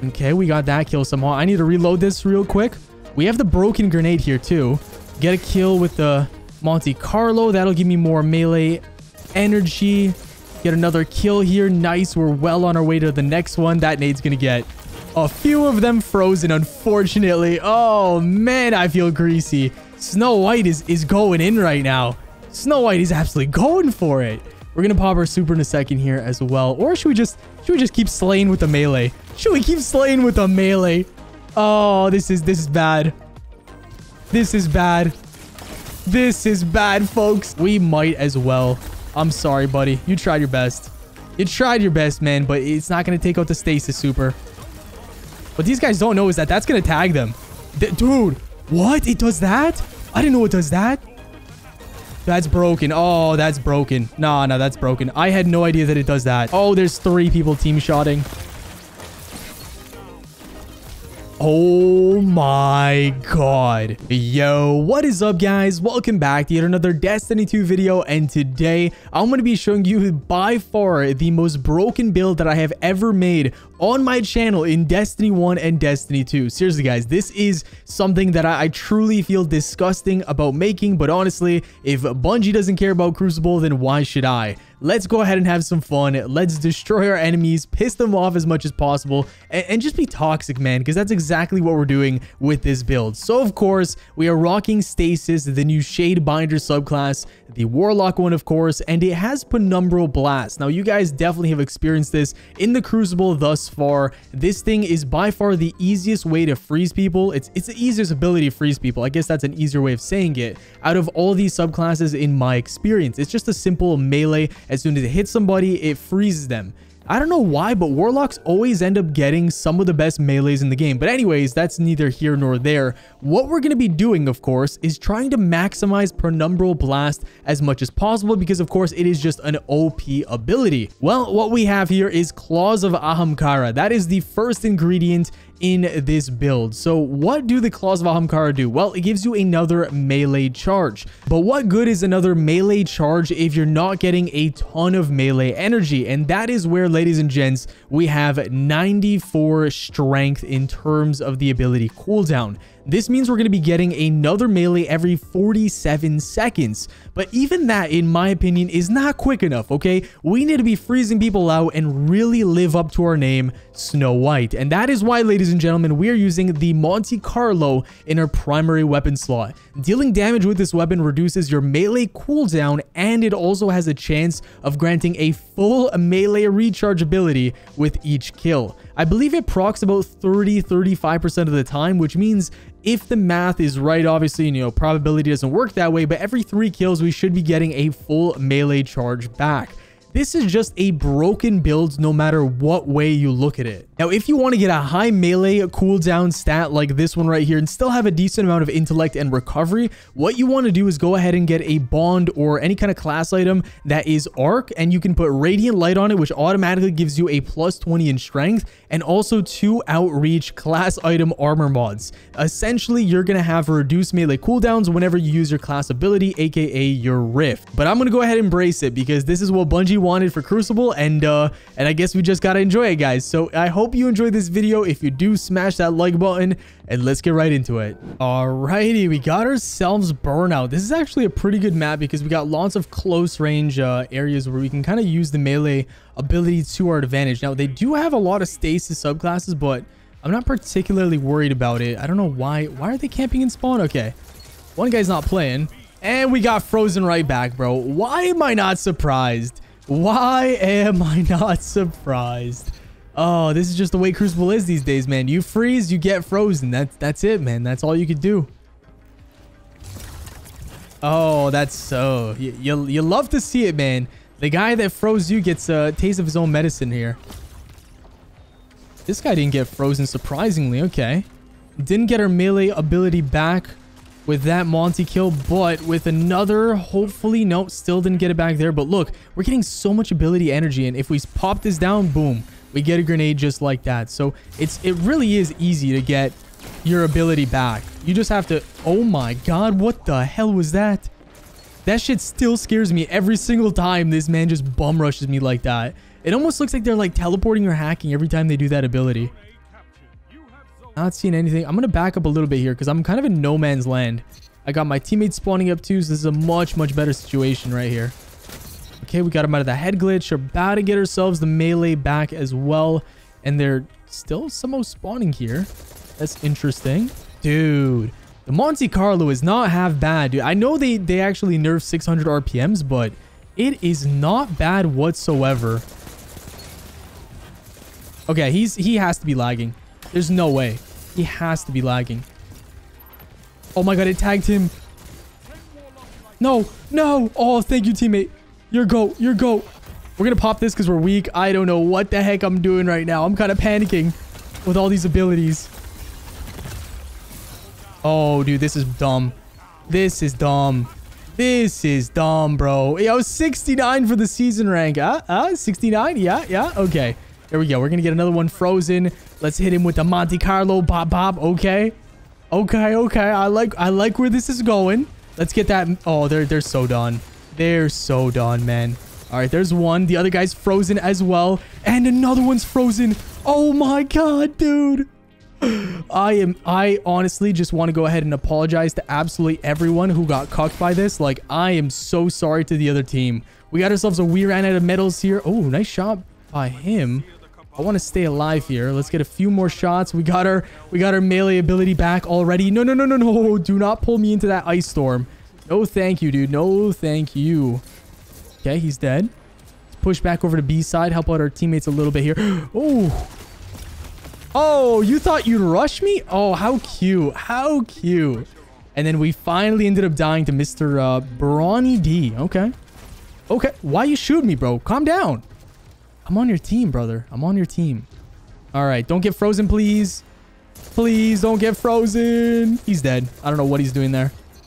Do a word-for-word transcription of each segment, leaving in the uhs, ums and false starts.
Okay, we got that kill somehow. I need to reload this real quick. We have the broken grenade here too. Get a kill with the Monte Carlo. That'll give me more melee energy. Get another kill here. Nice. We're well on our way to the next one. That nade's gonna get a few of them frozen, unfortunately. Oh, man, I feel greasy. Snow White is, is going in right now. Snow White is absolutely going for it. We're gonna pop our super in a second here as well. Or should we just should we just keep slaying with the melee? Should we keep slaying with the melee? Oh, this is this is bad. This is bad. This is bad, folks. We might as well. I'm sorry, buddy. You tried your best. You tried your best, man, but it's not gonna take out the stasis super. What these guys don't know is that that's gonna tag them. D dude, what? It does that? I didn't know it does that. That's broken. Oh, that's broken. Nah, nah, that's broken. I had no idea that it does that. Oh, there's three people team shotting. Oh my god. Yo, what is up, guys? Welcome back to yet another Destiny two video, and today I'm going to be showing you by far the most broken build that I have ever made on my channel in Destiny one and Destiny two. Seriously, guys, this is something that I, I truly feel disgusting about making, but honestly, if Bungie doesn't care about Crucible, then why should I? Let's go ahead and have some fun. Let's destroy our enemies, piss them off as much as possible, and, and just be toxic, man, because that's exactly what we're doing with this build. So, of course, we are rocking Stasis, the new Shadebinder subclass, the Warlock one, of course, and it has Penumbral Blast. Now, you guys definitely have experienced this in the Crucible thus far. This thing is by far the easiest way to freeze people. It's, it's the easiest ability to freeze people. I guess that's an easier way of saying it. Out of all these subclasses in my experience, it's just a simple melee. As soon as it hits somebody, it freezes them. I don't know why, but Warlocks always end up getting some of the best melees in the game. But anyways, that's neither here nor there. What we're going to be doing, of course, is trying to maximize Penumbral Blast as much as possible because, of course, it is just an O P ability. Well, what we have here is Claws of Ahamkara. That is the first ingredient in this build. So what do the Claws of Ahamkara do? Well, it gives you another melee charge. But what good is another melee charge if you're not getting a ton of melee energy? And that is where, ladies and gents, we have ninety-four strength in terms of the ability cooldown. This means we're going to be getting another melee every forty-seven seconds. But even that, in my opinion, is not quick enough, okay? We need to be freezing people out and really live up to our name, Snow White. And that is why, ladies and gentlemen, we are using the Monte Carlo in our primary weapon slot. Dealing damage with this weapon reduces your melee cooldown, and it also has a chance of granting a full melee recharge ability with each kill. I believe it procs about thirty to thirty-five percent of the time, which means if the math is right, obviously, you know, probability doesn't work that way, but every three kills, we should be getting a full melee charge back. This is just a broken build no matter what way you look at it. Now, if you want to get a high melee cooldown stat like this one right here and still have a decent amount of intellect and recovery, what you want to do is go ahead and get a bond or any kind of class item that is arc, and you can put Radiant Light on it, which automatically gives you a plus twenty in strength, and also two outreach class item armor mods. Essentially, you're going to have reduced melee cooldowns whenever you use your class ability, aka your Rift. But I'm going to go ahead and embrace it because this is what Bungie wanted for Crucible, and uh and I guess we just gotta enjoy it, guys. So I hope you enjoyed this video. If you do, smash that like button and let's get right into it. Alrighty, we got ourselves Burnout. This is actually a pretty good map because we got lots of close range uh areas where we can kind of use the melee ability to our advantage. Now, they do have a lot of stasis subclasses, but I'm not particularly worried about it. I don't know why why are they camping in spawn. Okay, one guy's not playing, and we got frozen right back, bro. Why am I not surprised? Why am I not surprised? Oh, this is just the way Crucible is these days, man. You freeze, you get frozen. That's that's it, man. That's all you could do. Oh, that's so... You, you, you love to see it, man. The guy that froze you gets a taste of his own medicine here. This guy didn't get frozen, surprisingly. Okay. Didn't get our melee ability back with that Monty kill, but with another, hopefully, nope, still didn't get it back there. But look, we're getting so much ability energy, and if we pop this down, boom, we get a grenade just like that. So it's it really is easy to get your ability back. You just have to... Oh my god, what the hell was that? That shit still scares me every single time this man just bum rushes me like that. It almost looks like they're like teleporting or hacking every time they do that ability. Not seeing anything. I'm going to back up a little bit here because I'm kind of in no man's land. I got my teammates spawning up too, so this is a much, much better situation right here. Okay, we got him out of the head glitch. We're about to get ourselves the melee back as well. And they're still somehow spawning here. That's interesting. Dude, the Monte Carlo is not half bad, dude. I know they, they actually nerfed six hundred R P Ms, but it is not bad whatsoever. Okay, he's he has to be lagging. There's no way. He has to be lagging. Oh my god, it tagged him. No, no. Oh, thank you, teammate. You're go. You're go. We're going to pop this because we're weak. I don't know what the heck I'm doing right now. I'm kind of panicking with all these abilities. Oh, dude, this is dumb. This is dumb. This is dumb, bro. Yo, sixty-nine for the season rank. Uh, uh, sixty-nine? Yeah, yeah. Okay. There we go. We're going to get another one frozen. Let's hit him with the Monte Carlo. Pop, pop. Okay. Okay, okay. I like I like where this is going. Let's get that. Oh, they're, they're so done. They're so done, man. All right, there's one. The other guy's frozen as well. And another one's frozen. Oh my god, dude. I am, I honestly just want to go ahead and apologize to absolutely everyone who got cucked by this. Like, I am so sorry to the other team. We got ourselves a we ran out of medals here. Oh, nice shot by him. I want to stay alive here. Let's get a few more shots. We got our, we got our melee ability back already. No, no, no, no, no. Do not pull me into that ice storm. No, thank you, dude. No, thank you. Okay, he's dead. Let's push back over to B side. Help out our teammates a little bit here. Oh. Oh, you thought you'd rush me? Oh, how cute. How cute. And then we finally ended up dying to Mister Uh, Brawny D. Okay. Okay. Why you shoot me, bro? Calm down. I'm on your team, brother. I'm on your team. All right. Don't get frozen, please. Please don't get frozen. He's dead. I don't know what he's doing there.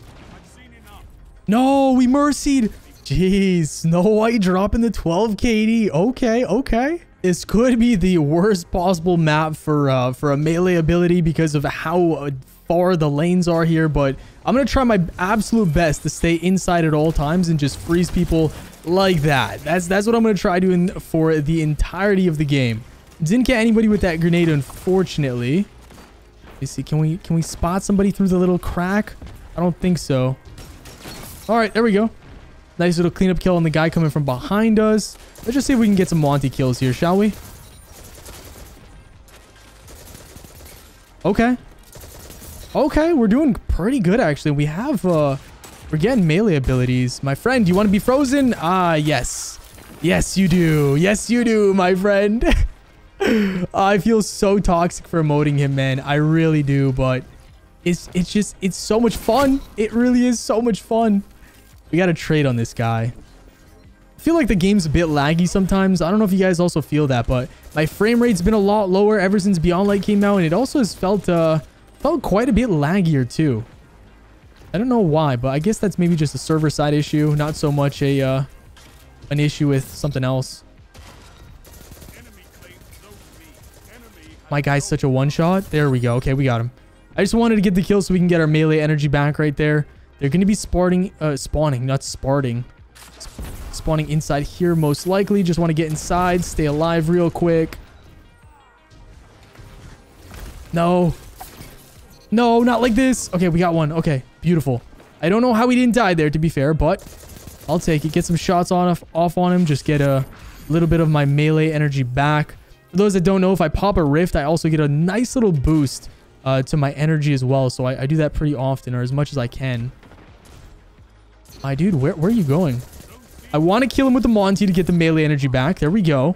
No, we mercied. Jeez. Snow White dropping the twelve K D. Okay. Okay. This could be the worst possible map for uh, for a melee ability because of how far the lanes are here. But I'm going to try my absolute best to stay inside at all times and just freeze people like that. That's that's what I'm going to try doing for the entirety of the game. Didn't get anybody with that grenade, unfortunately. You see, can we can we spot somebody through the little crack? I don't think so. All right, there we go. Nice little cleanup kill on the guy coming from behind us. Let's just see if we can get some Monty kills here, shall we? Okay. Okay, we're doing pretty good, actually. We have, uh, we're getting melee abilities. My friend, do you want to be frozen? Ah, yes. Yes, you do. Yes, you do, my friend. I feel so toxic for emoting him, man. I really do, but it's, it's just, it's so much fun. It really is so much fun. We got to trade on this guy. I feel like the game's a bit laggy sometimes. I don't know if you guys also feel that, but my frame rate's been a lot lower ever since Beyond Light came out, and it also has felt uh felt quite a bit laggier too. I don't know why, but I guess that's maybe just a server side issue, not so much a uh an issue with something else. My guy's such a one shot. There we go. Okay, we got him. I just wanted to get the kill so we can get our melee energy back right there. They're going to be spawning, uh, spawning, not sparting. Sp spawning inside here, most likely. Just want to get inside, stay alive real quick. No. No, not like this. Okay, we got one. Okay, beautiful. I don't know how he didn't die there, to be fair, but I'll take it. Get some shots on off, off on him. Just get a little bit of my melee energy back. For those that don't know, if I pop a rift, I also get a nice little boost uh, to my energy as well. So I, I do that pretty often, or as much as I can. My dude, where, where are you going? I want to kill him with the Monty to get the melee energy back. There we go.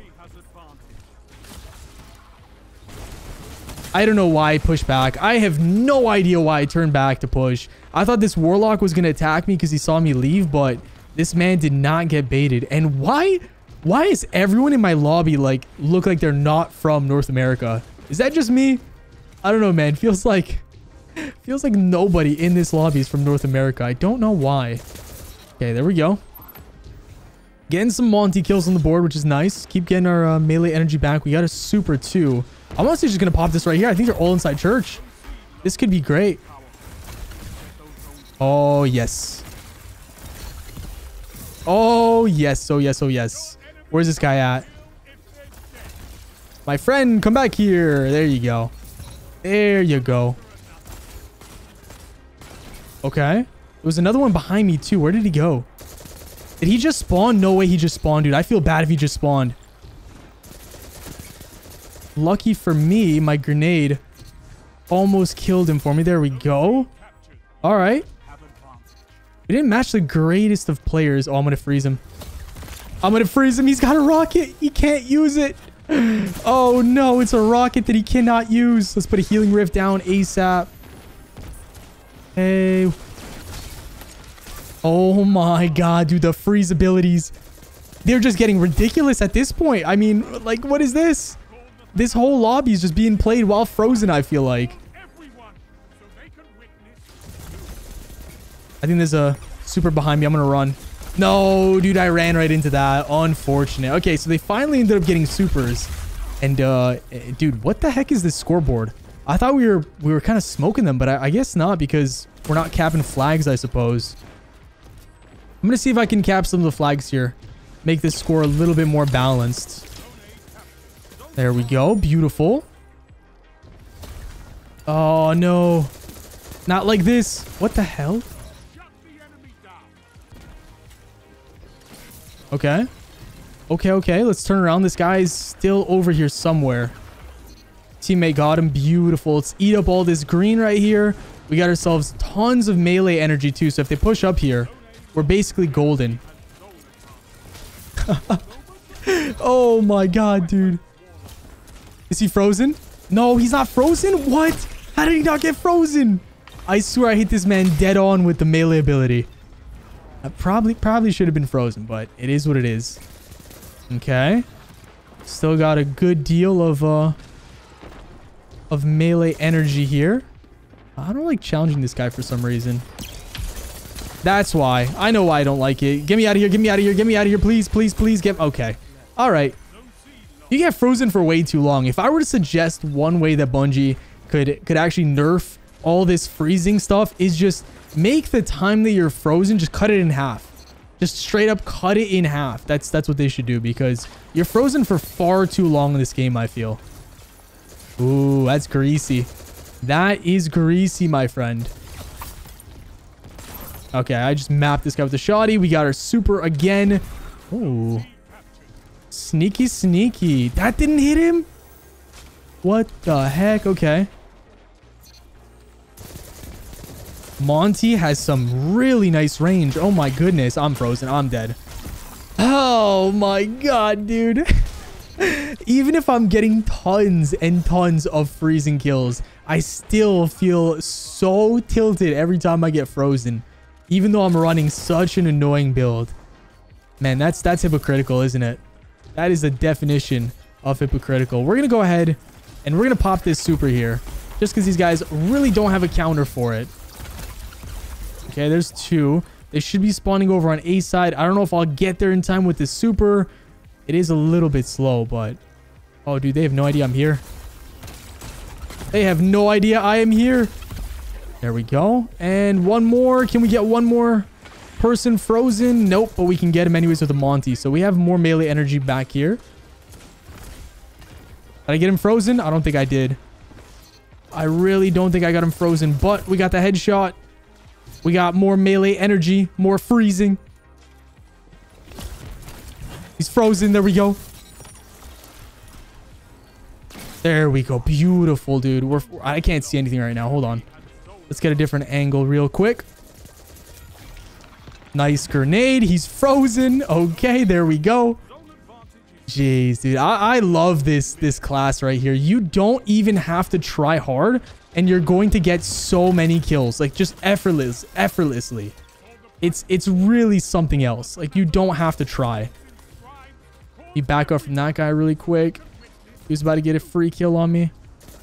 I don't know why I pushed back. I have no idea why I turned back to push. I thought this Warlock was going to attack me because he saw me leave, but this man did not get baited. And why, why is everyone in my lobby like look like they're not from North America? Is that just me? I don't know, man. Feels like, feels like nobody in this lobby is from North America. I don't know why. Okay, there we go. Getting some Monty kills on the board, which is nice. Keep getting our uh, melee energy back. We got a super too. I'm honestly just going to pop this right here. I think they're all inside church. This could be great. Oh, yes. Oh, yes. Oh, yes. Oh, yes. Where's this guy at? My friend, come back here. There you go. There you go. Okay. There was another one behind me too. Where did he go? Did he just spawn? No way he just spawned, dude. I feel bad if he just spawned. Lucky for me, my grenade almost killed him for me. There we go. All right. We didn't match the greatest of players. Oh, I'm going to freeze him. I'm going to freeze him. He's got a rocket. He can't use it. Oh, no. It's a rocket that he cannot use. Let's put a healing rift down ASAP. Hey. Oh, my God, dude. The freeze abilities. They're just getting ridiculous at this point. I mean, like, what is this? This whole lobby is just being played while frozen, I feel like. I think there's a super behind me. I'm going to run. No, dude, I ran right into that. Unfortunate. Okay, so they finally ended up getting supers. And, uh, dude, what the heck is this scoreboard? I thought we were we were kind of smoking them, but I, I guess not because we're not capping flags, I suppose. I'm going to see if I can cap some of the flags here. Make this score a little bit more balanced. There we go. Beautiful. Oh, no. Not like this. What the hell? Okay. Okay, okay. Let's turn around. This guy's still over here somewhere. Teammate got him. Beautiful. Let's eat up all this green right here. We got ourselves tons of melee energy too. So if they push up here, we're basically golden. Oh my god, dude. Is he frozen? No, he's not frozen. What? How did he not get frozen? I swear I hit this man dead on with the melee ability. I probably probably should have been frozen, but it is what it is. Okay. Still got a good deal of uh of melee energy here. I don't like challenging this guy for some reason. That's why. I know why I don't like it. Get me out of here. Get me out of here. Get me out of here. Please, please, please. Get... Okay. All right. You get frozen for way too long. If I were to suggest one way that Bungie could could actually nerf all this freezing stuff is just make the time that you're frozen, just cut it in half. Just straight up cut it in half. That's that's what they should do because you're frozen for far too long in this game, I feel. Ooh, that's greasy. That is greasy, my friend. Okay, I just mapped this guy with the shoddy. We got our super again. Ooh. Sneaky, sneaky. That didn't hit him? What the heck? Okay. Monty has some really nice range. Oh my goodness. I'm frozen. I'm dead. Oh my god, dude. Even if I'm getting tons and tons of freezing kills, I still feel so tilted every time I get frozen. Even though I'm running such an annoying build. Man, that's that's hypocritical, isn't it? That is the definition of hypocritical. We're going to go ahead and we're going to pop this super here. Just because these guys really don't have a counter for it. Okay, there's two. They should be spawning over on A side. I don't know if I'll get there in time with this super. It is a little bit slow, but... Oh, dude, they have no idea I'm here. They have no idea I am here. There we go. And one more. Can we get one more person frozen? Nope, but we can get him anyways with a Monty. So we have more melee energy back here. Did I get him frozen? I don't think I did. I really don't think I got him frozen, but we got the headshot. We got more melee energy, more freezing. He's frozen. There we go. There we go. Beautiful, dude. We're, I can't see anything right now. Hold on. Let's get a different angle real quick. Nice grenade. He's frozen. Okay, there we go. Jeez, dude. I, I love this, this class right here. You don't even have to try hard, and you're going to get so many kills. Like, just effortless, effortlessly. It's, it's really something else. Like, you don't have to try. You back up from that guy really quick. He was about to get a free kill on me.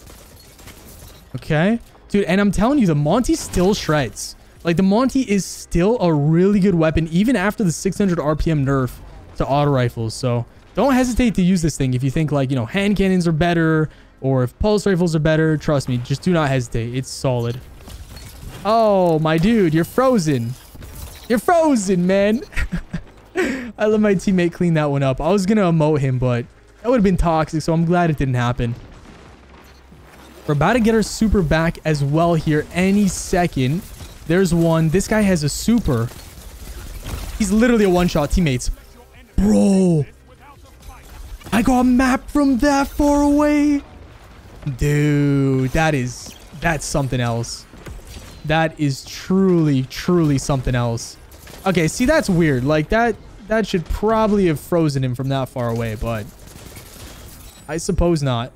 Okay. Dude, and I'm telling you, the Monty still shreds. Like, the Monty is still a really good weapon, even after the six hundred R P M nerf to auto rifles. So, don't hesitate to use this thing if you think, like, you know, hand cannons are better, or if pulse rifles are better. Trust me, just do not hesitate. It's solid. Oh, my dude, you're frozen. You're frozen, man. I let my teammate clean that one up. I was going to emote him, but that would have been toxic, so I'm glad it didn't happen. We're about to get our super back as well here any second. There's one. This guy has a super. He's literally a one-shot, teammates. Bro. I got mapped from that far away. Dude, that is... That's something else. That is truly, truly something else. Okay, see, that's weird. Like, that that should probably have frozen him from that far away, but I suppose not.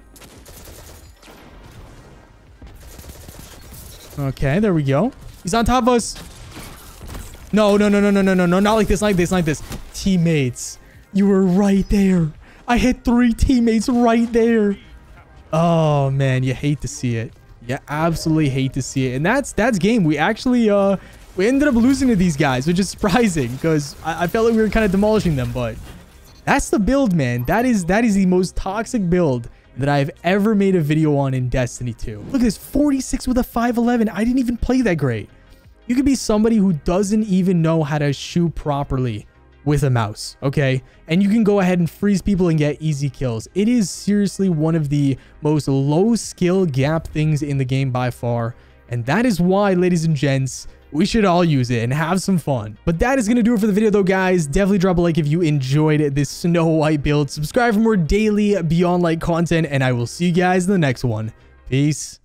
Okay, there we go. He's on top of us. No, no, no, no, no, no, no, no. Not like this, not like this, not like this. Teammates, you were right there. I hit three teammates right there. Oh, man, you hate to see it. You absolutely hate to see it. And that's that's game. We actually uh we ended up losing to these guys, which is surprising because I, I felt like we were kind of demolishing them, but that's the build, man. That is that is the most toxic build that I've ever made a video on in Destiny two. Look at this, forty-six with a five eleven. I didn't even play that great. You could be somebody who doesn't even know how to shoot properly with a mouse, okay? And you can go ahead and freeze people and get easy kills. It is seriously one of the most low skill gap things in the game by far. And that is why, ladies and gents, we should all use it and have some fun. But that is going to do it for the video though, guys. Definitely drop a like if you enjoyed this Snow White build. Subscribe for more daily Beyond Light content, and I will see you guys in the next one. Peace.